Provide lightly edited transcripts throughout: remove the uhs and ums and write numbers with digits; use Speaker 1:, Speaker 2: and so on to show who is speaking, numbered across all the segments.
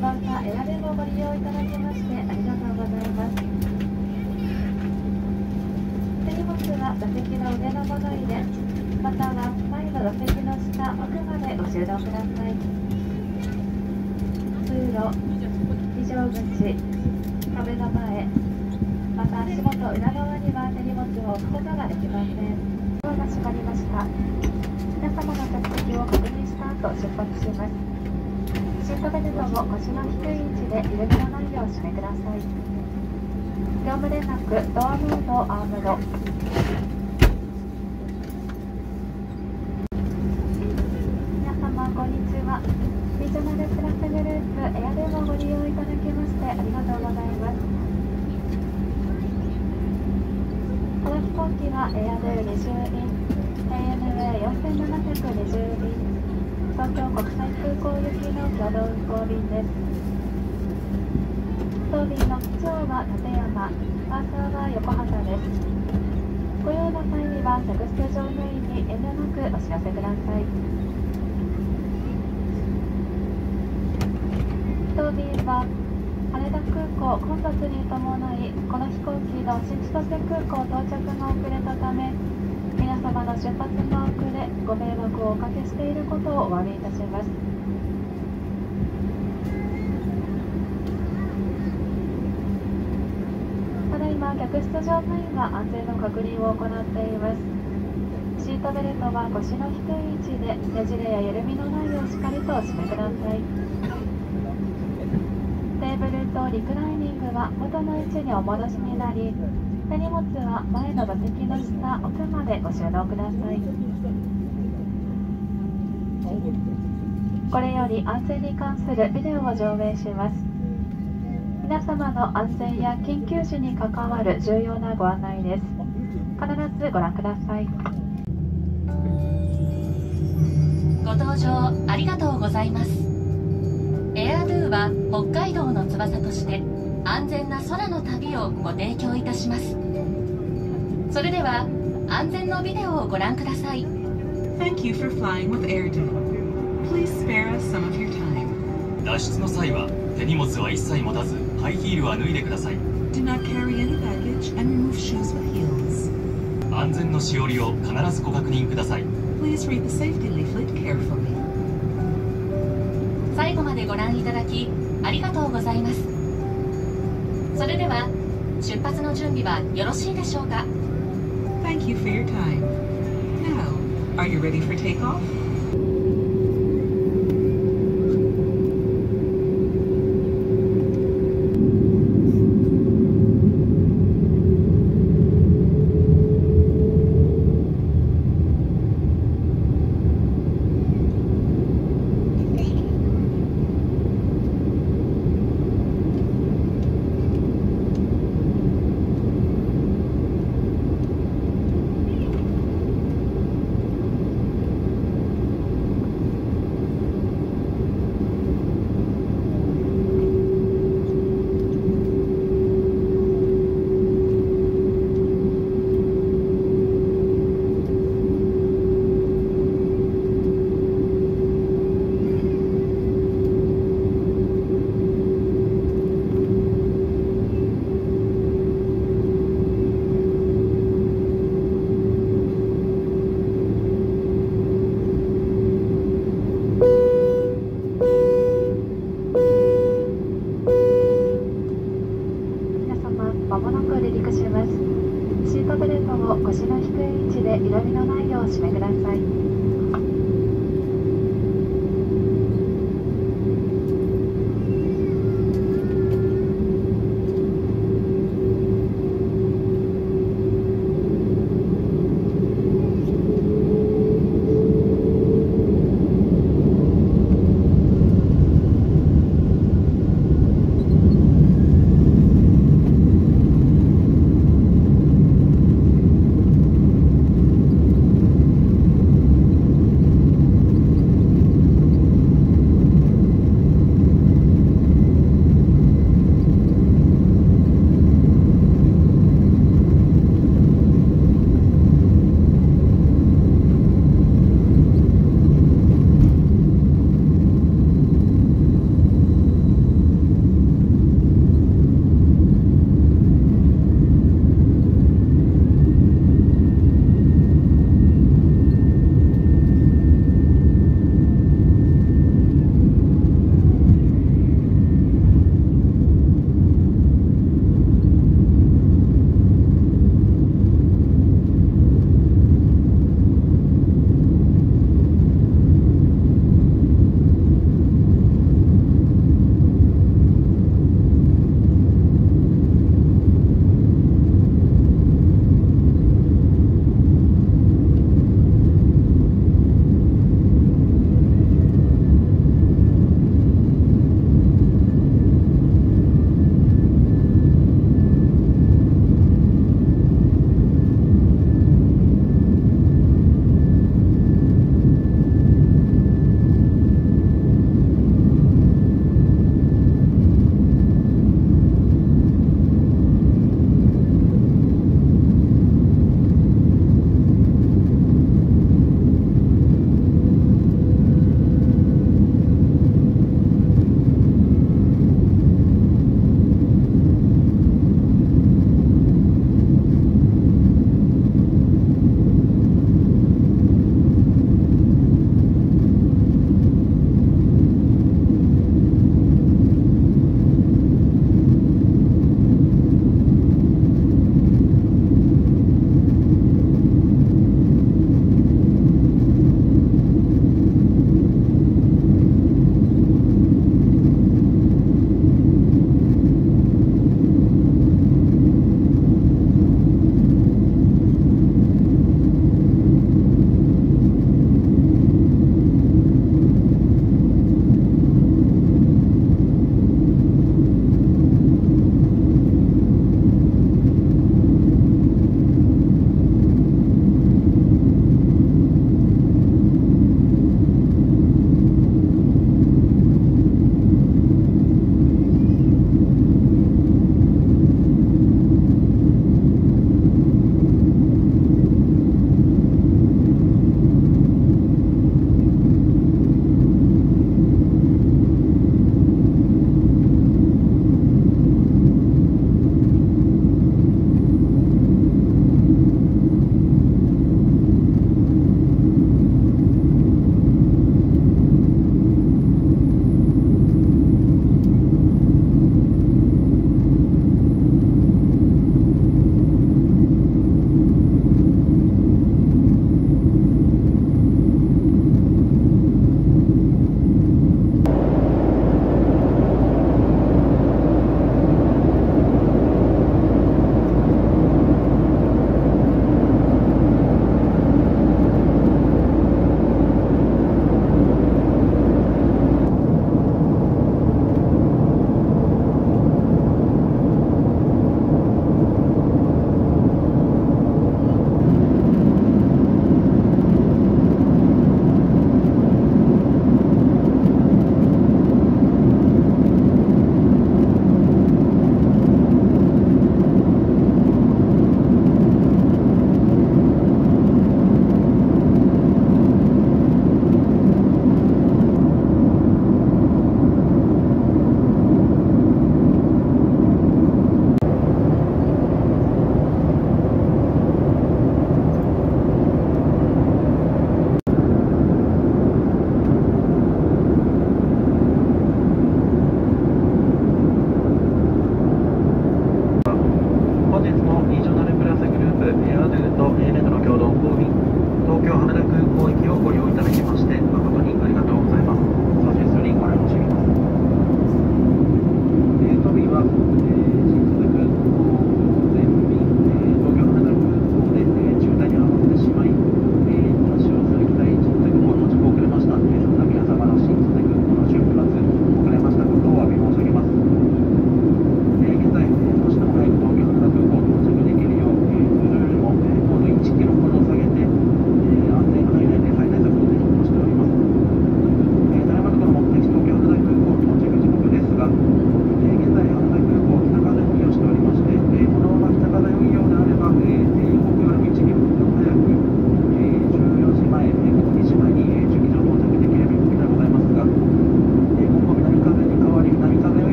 Speaker 1: 番はエアルームをご利用いただきましてありがとうございます。手荷物は座席の上の物入れ、または前の座席の下奥までご収納ください。通路、非常口、壁の前、また足元裏側には手荷物を置くことができません。ドアが閉まりました。皆様の着席を確認した後出発します。シートベルトも腰の低い位置で緩みのないようお締めください。業務連絡、ドアモード、アームド。皆様こんにちは。リージョナルクラスグループエアルームをご利用いただきましてありがとうございます。この飛行機はエアルー20便、ANA4720 便、東京国際空港行きの共同運航便です。当便の機長は立山、パーサーは横浜です。ご用の際には客室乗務員に遠慮なくお知らせください。当便は羽田空港混雑に伴い、この飛行機の新千歳空港到着が遅れたため、皆様の出発が遅れ、ご迷惑をおかけしていることをお詫びいたします。ただいま客室乗務員が安全の確認を行っています。シートベルトは腰の低い位置で、ねじれや緩みのないようしっかりとお締めください。テーブルとリクライニングは元の位置にお戻しになり、手荷物は前の座席の下奥までご収納ください。これより安全に関するビデオを上映します。皆様の安全や緊急時に関わる重要なご案内です。必ずご覧ください。
Speaker 2: ご搭乗ありがとうございます。エアドゥは北海道の翼として安全な空の旅をご提供いたします。それでは安全のビデオをご覧ください。
Speaker 3: Thank you for flying with Airdo. Please spare us some of your time.
Speaker 4: 脱出の際は手荷物は一切持たず、ハイヒールは脱いでください。
Speaker 3: Do not carry any baggage and remove shoes with heels.
Speaker 4: 安全のしおりを必ずご確認ください。
Speaker 3: Please read the safety leaflet carefully.
Speaker 2: 最後までご覧いただきありがとうございます。それでは出発の準備はよろしいでしょうか。
Speaker 3: Thank you for your time. Now, are you ready for takeoff?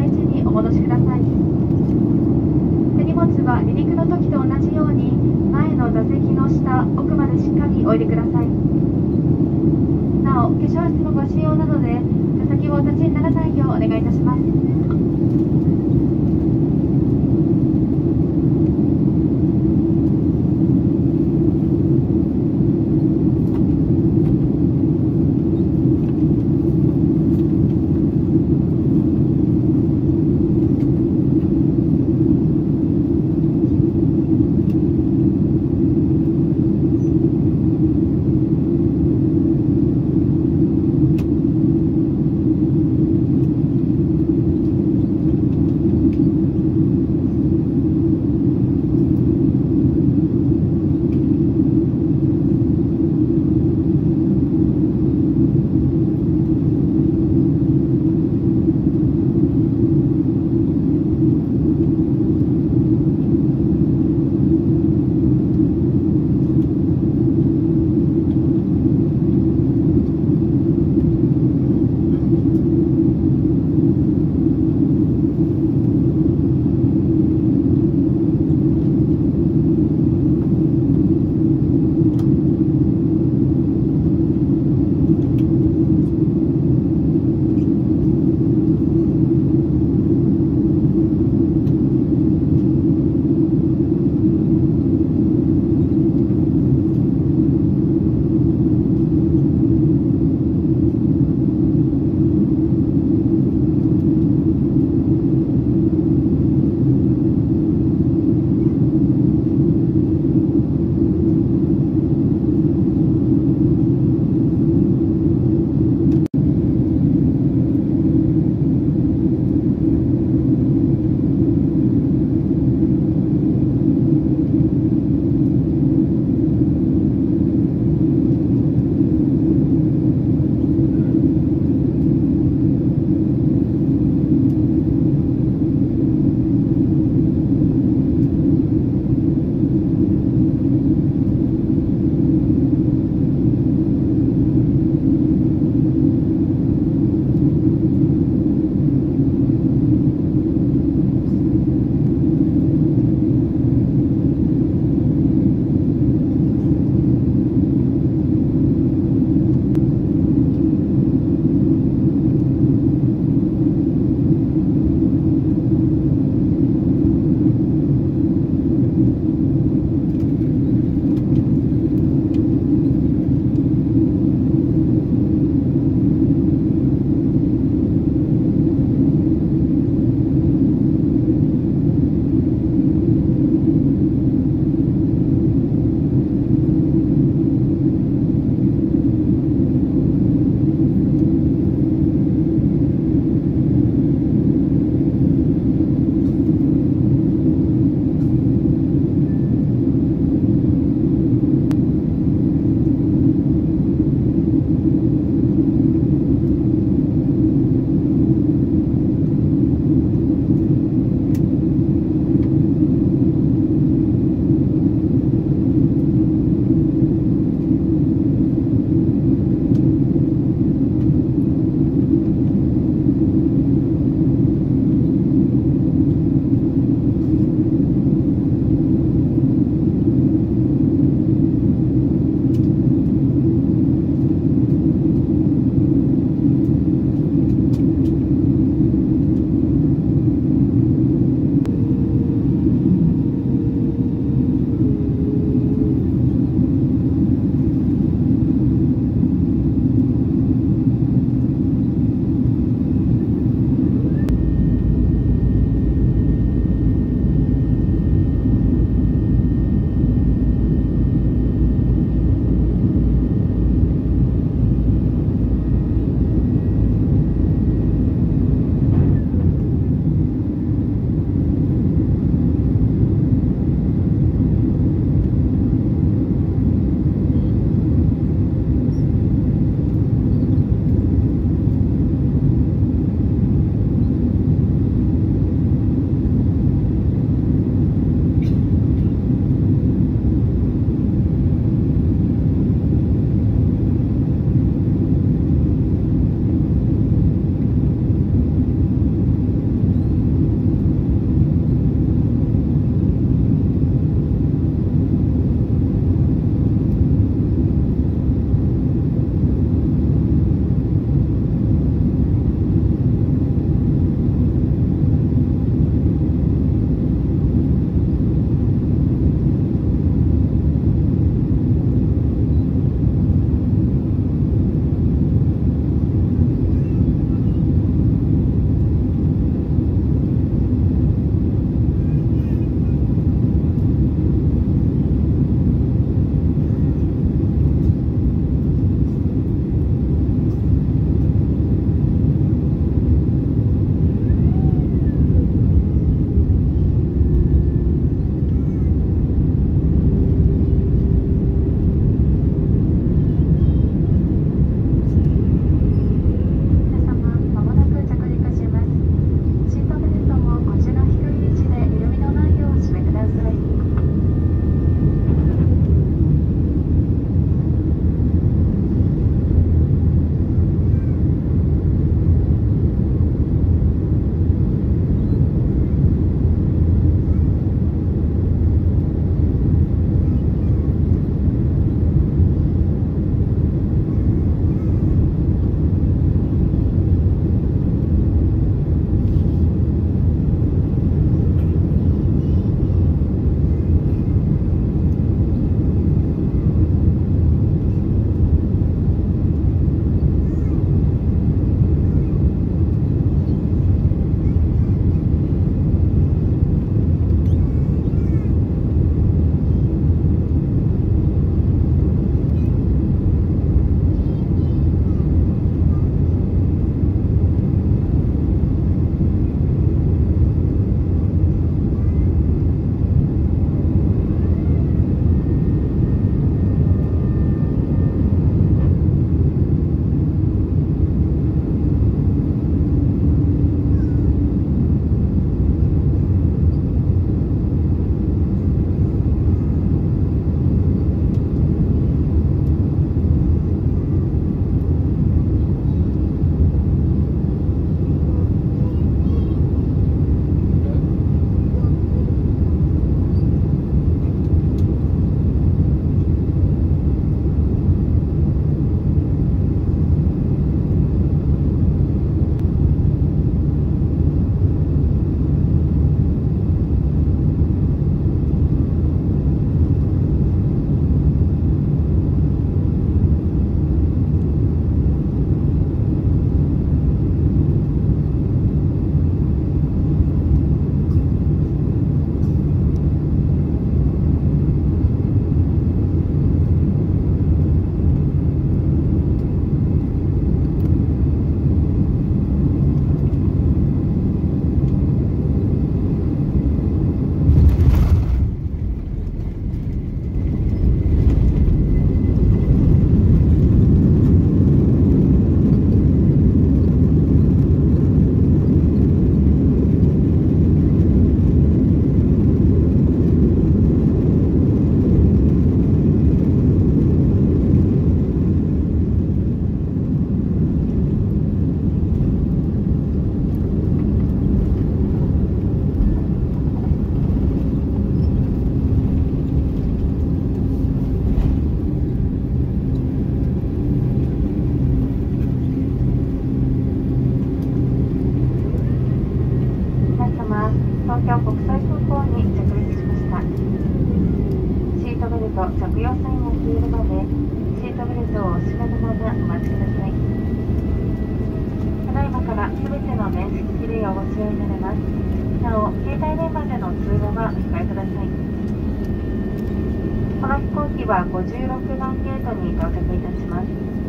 Speaker 1: 置にお戻しください。手荷物は離陸の時と同じように前の座席の下奥までしっかりおいでください。なお、化粧室のご使用などで座席をお立ちにならないようお願いいたします。 東京国際空港に着陸しました。シートベルト着用サインが消えるまでシートベルトをお締めのままお待ちください。ただいまからすべての面識リレーをご使用になれます。なお、携帯電話での通話はお控えください。この飛行機は56番ゲートに到着いたします。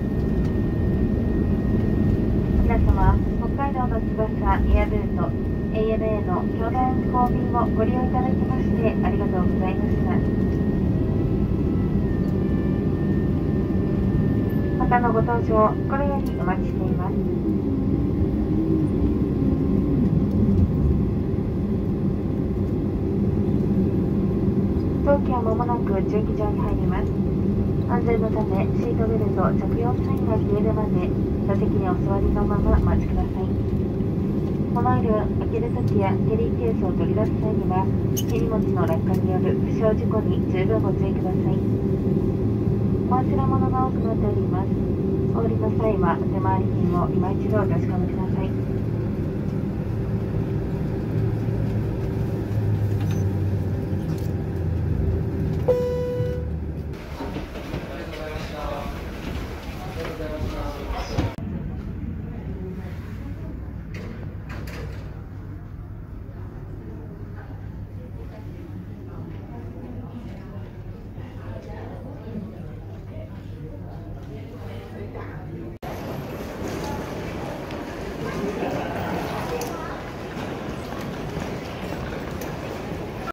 Speaker 1: 皆様、北海道の翼エアルート ANA の共同運航便をご利用いただきましてありがとうございました。またのご搭乗、心よりお待ちしています。飛行機はまもなく駐機場に入ります。安全のためシートベルト着用サインが消えるまで座席にお座りのままお待ちください。モノレールを開けるときやキャリーケースを取り出す際には手荷物の落下による負傷事故に十分ご注意ください。お忘れ物が多くなっております。お降りの際はお手回り品を今一度お確かめください。